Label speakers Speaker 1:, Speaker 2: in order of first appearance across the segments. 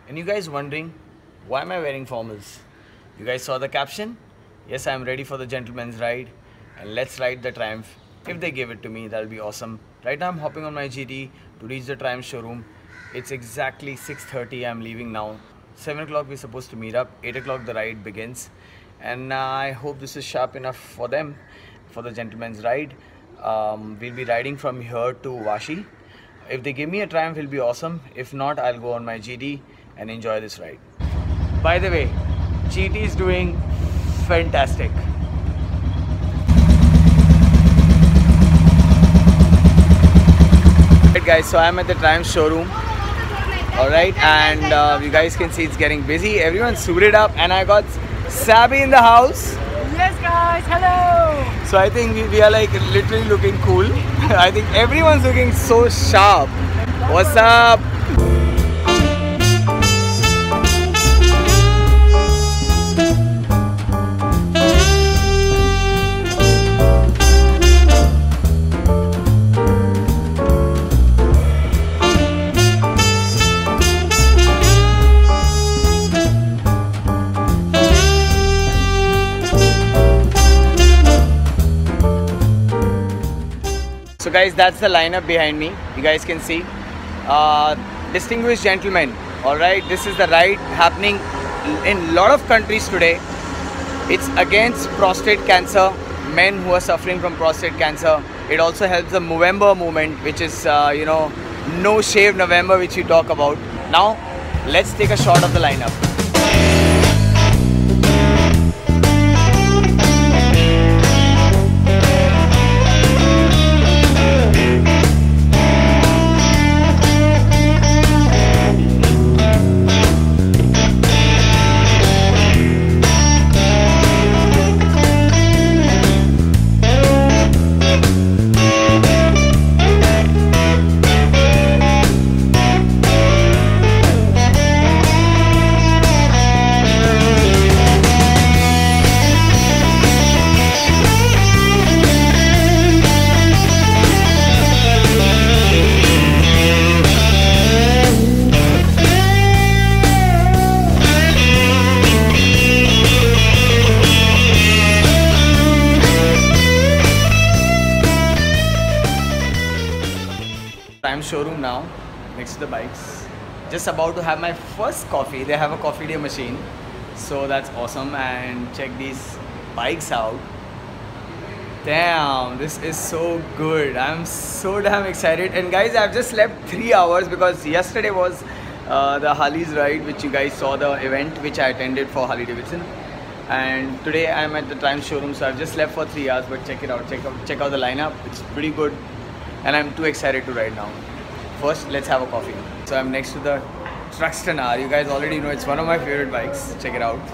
Speaker 1: And you guys wondering, why am I wearing formals? You guys saw the caption? Yes, I am ready for the gentleman's ride. And let's ride the Triumph. If they give it to me, that'll be awesome. Right now I'm hopping on my GT to reach the Triumph showroom. It's exactly 6:30, I'm leaving now. 7 o'clock we're supposed to meet up. 8 o'clock the ride begins. And I hope this is sharp enough for them, for the gentleman's ride. We'll be riding from here to Vashi. If they give me a Triumph, it'll be awesome. If not, I'll go on my GT and enjoy this ride. By the way, GT is doing fantastic. Alright guys, so I'm at the Triumph showroom. Alright, and you guys can see it's getting busy. Everyone's suited up and I got Sabby in the house.
Speaker 2: Yes guys, hello!
Speaker 1: So I think we are like literally looking cool. I think everyone's looking so sharp. What's up? So guys, that's the lineup behind me. You guys can see. Distinguished gentlemen. Alright, this is the ride happening in a lot of countries today. It's against prostate cancer, men who are suffering from prostate cancer. It also helps the Movember movement, which is, no shave November, which we talk about. Now, let's take a shot of the lineup. Triumph showroom now, next to the bikes. Just about to have my first coffee. They have a coffee day machine, so that's awesome. And check these bikes out. Damn, this is so good. I'm so damn excited. And guys, I've just slept 3 hours because yesterday was the Harley's ride, which you guys saw, the event which I attended for Harley Davidson. And today I'm at the Triumph showroom, so I've just slept for 3 hours. But check it out, check out the lineup. It's pretty good. And I'm too excited to ride now. First, let's have a coffee. So I'm next to the Truxton R. You guys already know it's one of my favorite bikes. Check it out.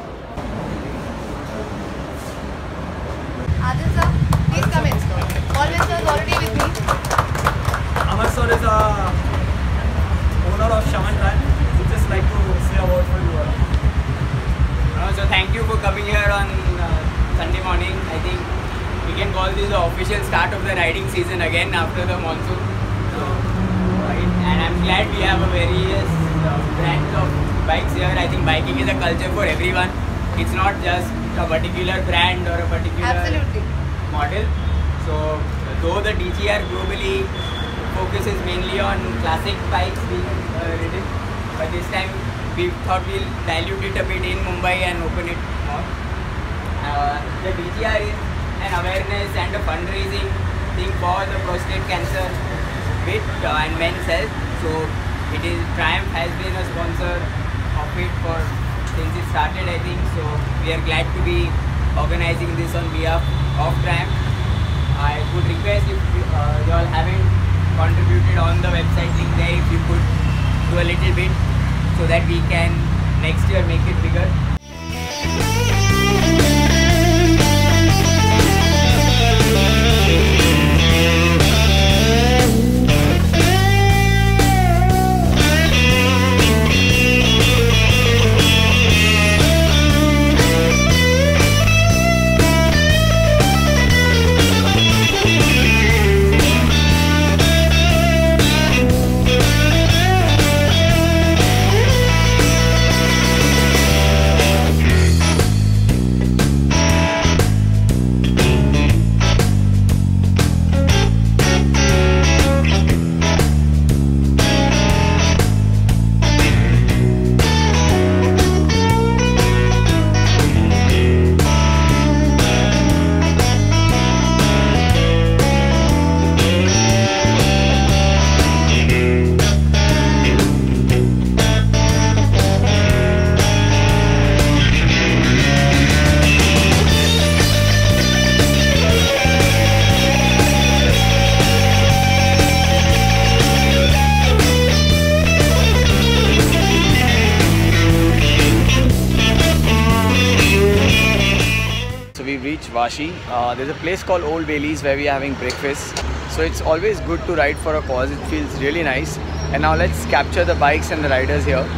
Speaker 2: Adil sir, please come in. Always sir is already with me.
Speaker 3: Amar sir is a owner of Shaman Triumph. Would just like to say a word for you all.
Speaker 4: So thank you for coming here on Sunday morning. I think we can call this the official start of the riding season again after the monsoon. Right? And I'm glad we have a various brands of bikes here. I think biking is a culture for everyone. It's not just a particular brand or a particular model. So though the DGR globally focuses mainly on classic bikes being ridden, but this time we thought we'll dilute it a bit in Mumbai and open it more. The DGR is an awareness and a fundraising thing for the prostate cancer bit and men's health. So it is Triumph has been a sponsor of it since it started, I think. So we are glad to be organizing this on behalf of Triumph. I would request if you all haven't contributed on the website link there, if you could do a little bit so that we can next year make it bigger.
Speaker 1: beach, Vashi. There's a place called Old Bailey's where we are having breakfast. So it's always good to ride for a cause. It feels really nice. And now let's capture the bikes and the riders here.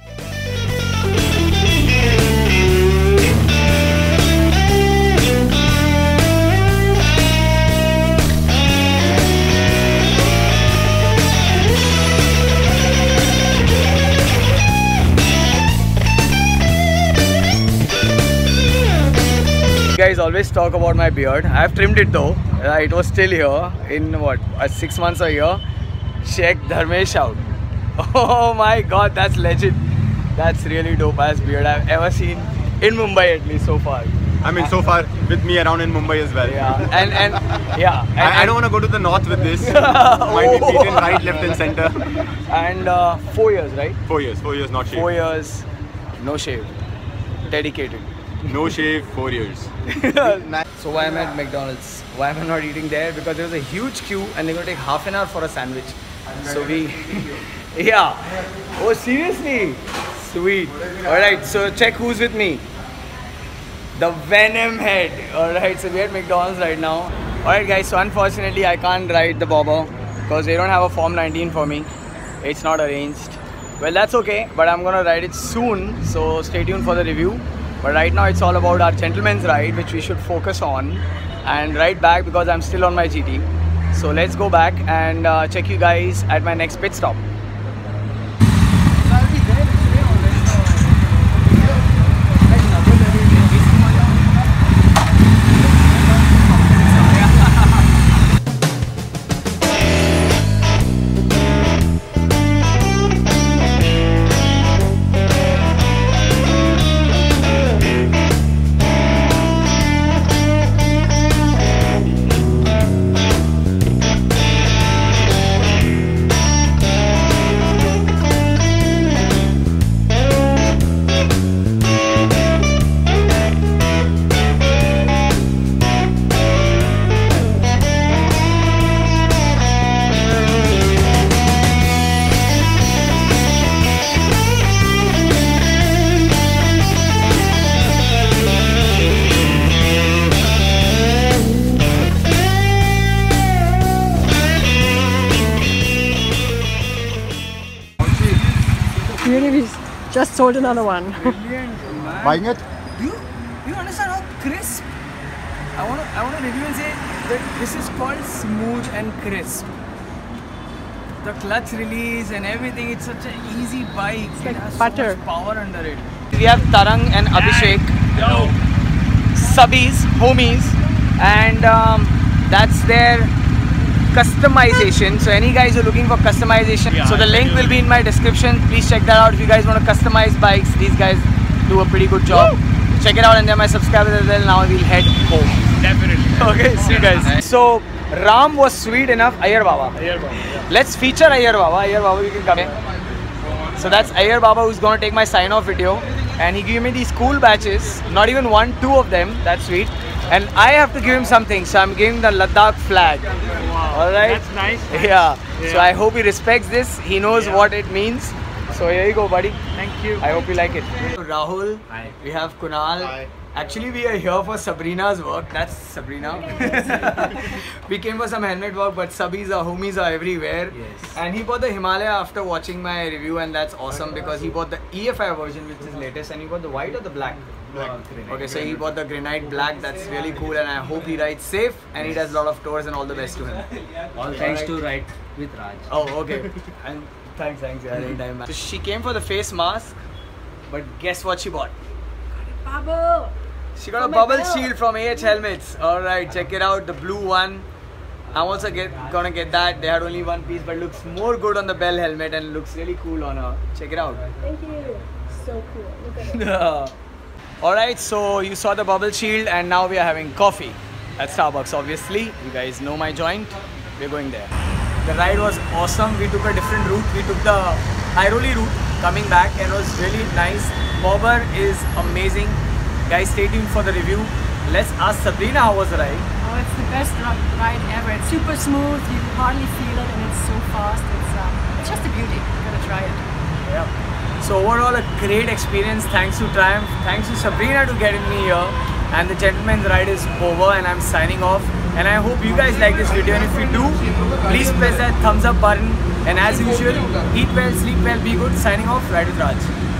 Speaker 1: You guys always talk about my beard. I have trimmed it though. It was still here in what, 6 months a year. Check Dharmesh out. Oh my god, that's legend. That's really dope ass beard I've ever seen in Mumbai, at least so far.
Speaker 5: I mean, so far with me around in Mumbai as well.
Speaker 1: Yeah, and
Speaker 5: I don't want to go to the north with this. Might be beaten right, left, and center.
Speaker 1: And 4 years, right?
Speaker 5: 4 years. 4 years not shaved.
Speaker 1: 4 years, no shave. Dedicated.
Speaker 5: No shave, 4 years.
Speaker 1: So why am I at McDonald's? Why am I not eating there? Because there was a huge queue and they're going to take half an hour for a sandwich. So we... yeah. Oh, seriously? Sweet. Alright, so check who's with me. The Venom Head. Alright, so we're at McDonald's right now. Alright guys, so unfortunately I can't ride the bobber because they don't have a Form 19 for me. It's not arranged. Well, that's okay, but I'm gonna ride it soon, so stay tuned for the review. But right now it's all about our gentleman's ride, which we should focus on and ride back because I'm still on my GT. So let's go back and check you guys at my next pit stop.
Speaker 6: Really, we just sold another one.
Speaker 1: Brilliant, man.
Speaker 5: Buying it?
Speaker 1: Do you understand how crisp? I want to review and say that this is called smooth and crisp. The clutch release and everything, it's such an easy bike. It's
Speaker 6: like
Speaker 1: has
Speaker 6: butter.
Speaker 1: So much power under it. We have Tarang and Abhishek, subbies, homies, and that's their customization. So any guys who are looking for customization, so the link will be in my description. Please check that out if you guys want to customize bikes. These guys do a pretty good job. Check it out, and they're my subscribers as well. Now we'll head home.
Speaker 3: Definitely.
Speaker 1: Okay, see you guys. So Ram was sweet enough. Ayyar Baba.
Speaker 3: Yeah.
Speaker 1: Let's feature Ayyar Baba. Ayyar Baba, you can come in. So that's Ayyar Baba who's going to take my sign-off video. And he gave me these cool badges. Not even one, two of them. That's sweet. And I have to give him something. So I'm giving the Ladakh flag.
Speaker 3: Wow.
Speaker 1: Alright?
Speaker 3: That's nice.
Speaker 1: Yeah. So I hope he respects this. He knows what it means. So here you go, buddy.
Speaker 3: Thank you.
Speaker 1: I hope you like it. Rahul.
Speaker 3: Hi.
Speaker 1: We have Kunal.
Speaker 5: Hi.
Speaker 1: Actually, we are here for Sabrina's work. That's Sabrina. We came for some helmet work, but subbies or homies are everywhere.
Speaker 3: Yes.
Speaker 1: And he bought the Himalaya after watching my review, and that's awesome because he bought the EFI version, which is latest, and he bought the white or the black? Okay, so he bought the granite black. That's really cool, and I hope he rides safe and he does a lot of tours, and all the best to him.
Speaker 4: All thanks to Ride with Raj.
Speaker 1: Oh, okay. And thanks, yeah, anytime, man. So she came for the face mask, but guess what she bought?
Speaker 6: Bubble!
Speaker 1: She got a
Speaker 6: my
Speaker 1: bubble
Speaker 6: belt.
Speaker 1: shield from AH Helmets. Alright, check it out, the blue one. I'm also gonna get that. They had only one piece, but looks more good on the Bell helmet and looks really cool on her. Check it out.
Speaker 6: Thank you. So cool. Look at it.
Speaker 1: Alright, so you saw the bubble shield and now we are having coffee at Starbucks, obviously. You guys know my joint. We're going there. The ride was awesome. We took a different route. We took the Airoli route coming back and it was really nice. Bobber is amazing. Guys, stay tuned for the review. Let's ask Sabrina how was the ride.
Speaker 6: Oh, it's the best ride ever. It's super smooth. You hardly feel it, and it's so fast. It's just a beauty. You gotta try it.
Speaker 1: Yeah. So overall, a great experience. Thanks to Triumph. Thanks to Sabrina to getting me here. and the gentleman's ride is over, and I'm signing off. And I hope you guys like this video, and if you do, please press that thumbs up button. And as usual, eat well, sleep well, be good. Signing off, Ride with Raj.